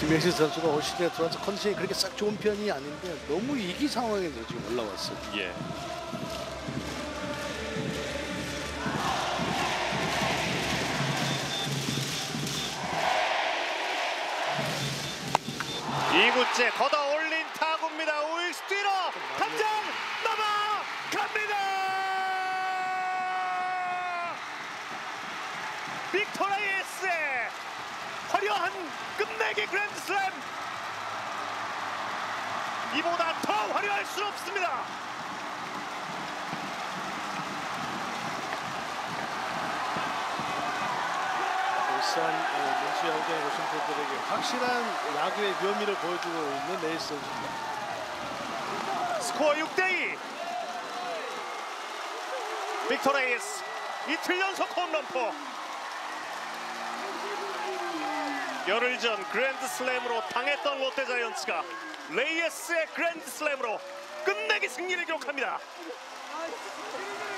김혜수 선수가 올 시즌에 들어와서 컨디션이 그렇게 싹 좋은 편이 아닌데 너무 위기 상황에서 지금 올라왔어요. 예. 이구째 걷어 올린 타구입니다. 우익수 뒤로 탐장 넘어갑니다. 빅토 레이스의 화려한 끝내기 그랜드슬램, 이보다 더 화려할 수 없습니다. 울산 민수 야구장에 오신 분들에게 확실한 야구의 묘미를 보여주고 있는 레이스 선수입니다. 스코어 6대2. 빅토 레이스 이틀 연속 홈런포. 열흘 전 그랜드슬램으로 당했던 롯데자이언츠가 레이스의 그랜드슬램으로 끝내기 승리를 기록합니다.